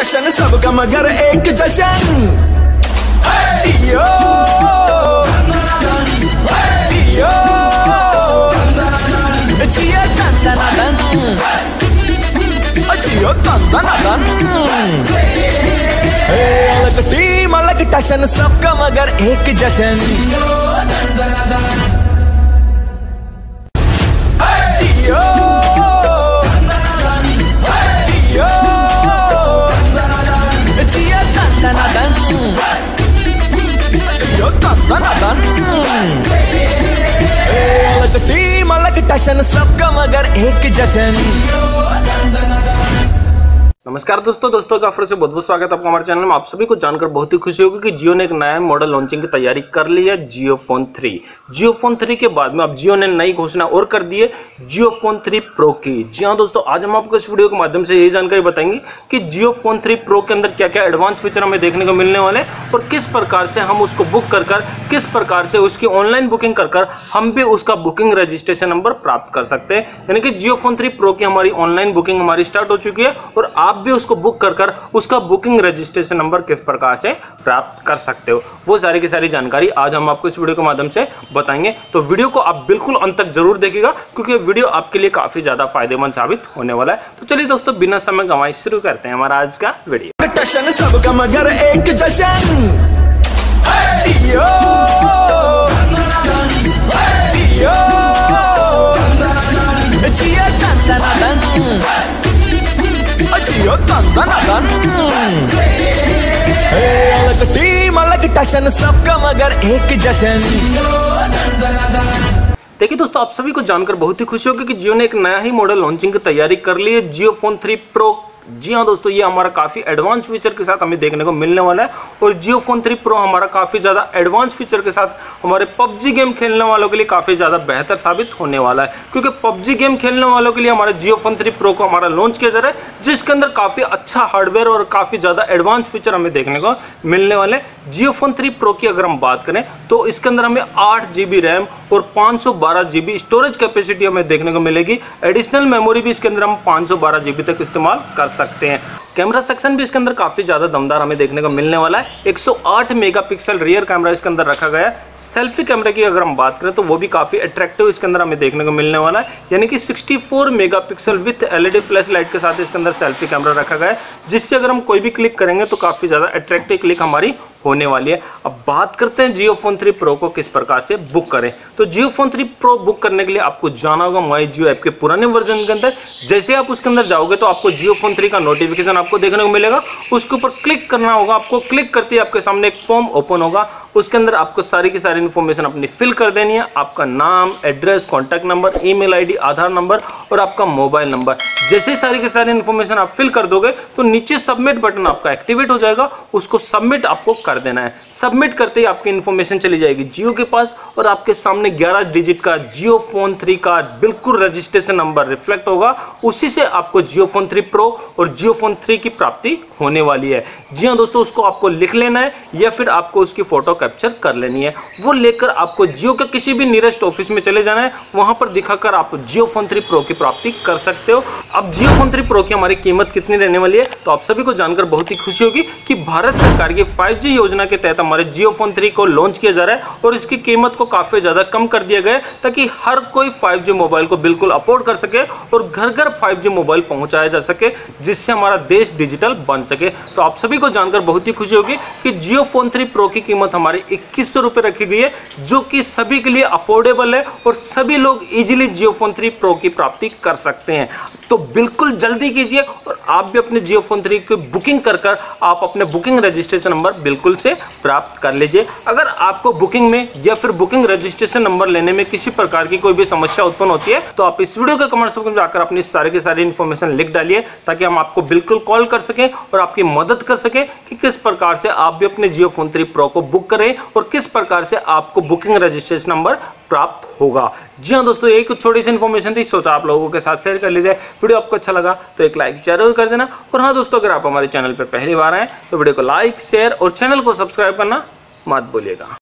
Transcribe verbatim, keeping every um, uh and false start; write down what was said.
टशन सबका मगर एक जशन। जियो जियो जियो तंदनादन, जियो तंदनादन। अलग टीम अलग टशन सबका मगर एक जशन। जियो जियो जियो तंदनादन, जियो तंदनादन। अलग टीम अलग टशन सबका मगर एक जशन। नमस्कार दोस्तों दोस्तों का फिर से बहुत बहुत स्वागत है आपका हमारे चैनल में। आप सभी को जानकर बहुत ही खुशी होगी कि जियो ने एक नया मॉडल लॉन्चिंग की तैयारी कर ली है, Jio phone three. Jio phone three के बाद में अब जियो ने नई घोषणा और कर दी है, जियो फोन थ्री प्रो की। जी हाँ दोस्तों, आज हम आपको इस वीडियो के माध्यम से यही जानकारी बताएंगे कि जियो फोन थ्री प्रो के अंदर क्या क्या एडवांस फीचर हमें देखने को मिलने वाले हैं और किस प्रकार से हम उसको बुक कर कर किस प्रकार से उसकी ऑनलाइन बुकिंग कर कर हम भी उसका बुकिंग रजिस्ट्रेशन नंबर प्राप्त कर सकते हैं। यानी कि जियो फोन थ्री प्रो की हमारी ऑनलाइन बुकिंग हमारी स्टार्ट हो चुकी है और आप भी उसको बुक कर कर उसका बुकिंग रजिस्ट्रेशन नंबर किस प्रकार से प्राप्त कर सकते हो, वो सारी की सारी जानकारी आज हम आपको इस वीडियो के माध्यम से बताएंगे। तो वीडियो को आप बिल्कुल अंत तक जरूर देखिएगा क्योंकि वीडियो आपके लिए काफी ज्यादा फायदेमंद साबित होने वाला है। तो चलिए दोस्तों, बिना समय गंवाए शुरू करते हैं हमारा आज का वीडियो। टशन सबका मगर एक जशन। जियो जियो जियो तंदनादन, जियो तंदनादन। अलग टीम अलग टशन सबका मगर एक जशन। देखिए दोस्तों, आप सभी को जानकर बहुत ही खुशी होगी कि जियो ने एक नया ही मॉडल लॉन्चिंग की तैयारी कर ली है, जियो फोन थ्री प्रो। जी हाँ दोस्तों, ये हमारा काफी एडवांस फीचर के साथ हमें देखने को मिलने वाला है और जियो फोन थ्री प्रो हमारा काफी ज्यादा एडवांस फीचर के साथ हमारे पबजी गेम खेलने वालों के लिए काफी ज्यादा बेहतर साबित होने वाला है। क्योंकि पबजी गेम खेलने वालों के लिए हमारे जियो फोन थ्री प्रो को हमारा लॉन्च किया जा रहा है, जिसके अंदर काफी अच्छा हार्डवेयर और काफी ज्यादा एडवांस फीचर हमें देखने को मिलने वाले हैं। जियो फोन थ्री प्रो की अगर हम बात करें तो इसके अंदर हमें आठ जीबी रैम और पाँच सौ बारह जीबी स्टोरेज कैपेसिटी हमें देखने को मिलेगी। एडिशनल मेमोरी भी इसके अंदर हम पाँच सौ बारह जीबी तक इस्तेमाल कर सकते हैं। कैमरा सेक्शन भी इसके अंदर काफी ज्यादा दमदार हमें देखने को मिलने वाला है। एक सौ आठ मेगापिक्सल रियर कैमरा इसके अंदर रखा गया है। सेल्फी कैमरे की अगर हम बात करें तो वो भी काफी अट्रैक्टिव इसके अंदर हमें देखने को मिलने वाला है, यानी कि चौंसठ megapixel with LED flash light के साथ इसके अंदर सेल्फी कैमरा रखा गया है, जिससे अगर हम कोई भी क्लिक करेंगे तो काफी ज्यादा अट्रैक्टिव क्लिक हमारी होने वाली है। अब बात करते हैं जियो फोन थ्री प्रो को किस प्रकार से बुक करें। तो Jio phone three pro book करने के लिए आपको जाना होगा माई जियो ऐप के पुराने वर्जन के अंदर। जैसे आप उसके अंदर जाओगे तो आपको जियो फोन थ्री का नोटिफिकेशन आपको देखने को मिलेगा, उसके ऊपर क्लिक करना होगा। आपको क्लिक करते ही आपके सामने एक फॉर्म ओपन होगा, उसके अंदर आपको सारी की सारी इन्फॉर्मेशन अपनी फिल कर देनी है। आपका नाम, address, contact number, email ID, Aadhaar number और आपका मोबाइल नंबर। जैसे सारी की सारी इन्फॉर्मेशन आप फिल कर दोगे तो नीचे सबमिट बटन आपका एक्टिवेट हो जाएगा, उसको सबमिट आपको कर देना है। सबमिट करते ही आपकी इन्फॉर्मेशन चली जाएगी जियो के पास और आपके सामने ग्यारह डिजिट का जियो फोन थ्री का बिल्कुल रजिस्ट्रेशन नंबर रिफ्लेक्ट होगा। उसी से आपको जियो फोन थ्री प्रो और जियो फोन थ्री की प्राप्ति होने वाली है। जी हाँ दोस्तों, उसको आपको लिख लेना है या फिर आपको उसकी फोटो कैप्चर कर लेनी है। वो लेकर आपको जियो के किसी भी नियरेस्ट ऑफिस में चले जाना है, वहां पर दिखाकर आप जियो फोन थ्री प्रो की प्राप्ति कर सकते हो। अब जियो फोन थ्री प्रो की हमारी कीमत कितनी रहने वाली है तो आप सभी को जानकर बहुत ही खुशी होगी कि भारत सरकार की फाइव जी योजना के तहत हमारे जियो फोन थ्री को लॉन्च किया जा रहा है और इसकी कीमत को काफी ज्यादा कम कर दिया गया है ताकि हर कोई फाइव जी मोबाइल को बिल्कुल अफोर्ड कर सके और घर घर फाइव जी मोबाइल पहुंचाया जा सके, जिससे हमारा देश डिजिटल बन सके। तो आप सभी को जानकर बहुत ही खुशी होगी कि जियो फोन थ्री प्रो की कीमत हमारी इक्कीस सौ रुपए रखी गई है, जो कि सभी के लिए अफोर्डेबल है और सभी लोग easily Jio phone three pro की प्राप्ति कर सकते हैं। तो बिल्कुल जल्दी कीजिए और आप भी अपने जियो फोन थ्री की बुकिंग कर कर आप अपने बुकिंग रजिस्ट्रेशन नंबर बिल्कुल से प्राप्त कर लीजिए। अगर आपको बुकिंग में या फिर बुकिंग रजिस्ट्रेशन नंबर लेने में किसी प्रकार की कोई भी समस्या उत्पन्न होती है तो आप इस वीडियो के कमेंट सेक्शन में जाकर अपनी सारी की सारी इन्फॉर्मेशन लिख डालिए ताकि हम आपको बिल्कुल कॉल कर सकें और आपकी मदद कर सकें कि किस प्रकार से आप भी अपने जियो फोन थ्री प्रो को बुक करें और किस प्रकार से आपको बुकिंग रजिस्ट्रेशन नंबर प्राप्त होगा। जी हाँ दोस्तों, यही कुछ छोटी सी इन्फॉर्मेशन थी, सोचा आप लोगों के साथ शेयर कर लीजिए। वीडियो आपको अच्छा लगा तो एक लाइक जरूर कर देना और हाँ दोस्तों, अगर आप हमारे चैनल पर पहली बार आए तो वीडियो को लाइक, शेयर और चैनल को सब्सक्राइब करना मत भूलिएगा।